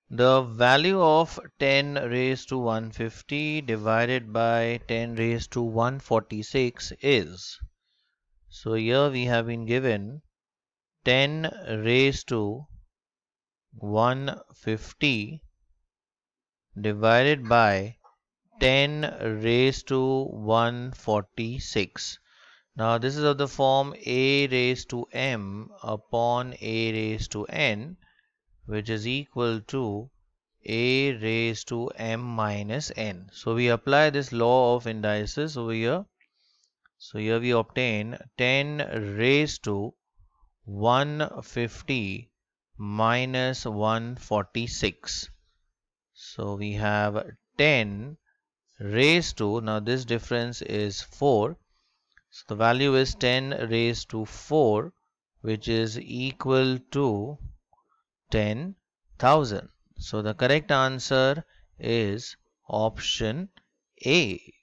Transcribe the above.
The value of 10 raised to 150 divided by 10 raised to 146 is, so here we have been given 10 raised to 150 divided by 10 raised to 146. Now this is of the form a raised to m upon a raised to n, which is equal to a raised to m minus n. So we apply this law of indices over here. So here we obtain 10 raised to 150 minus 146. So we have 10 raised to, now this difference is 4. So the value is 10 raised to 4, which is equal to 10,000. So the correct answer is option A.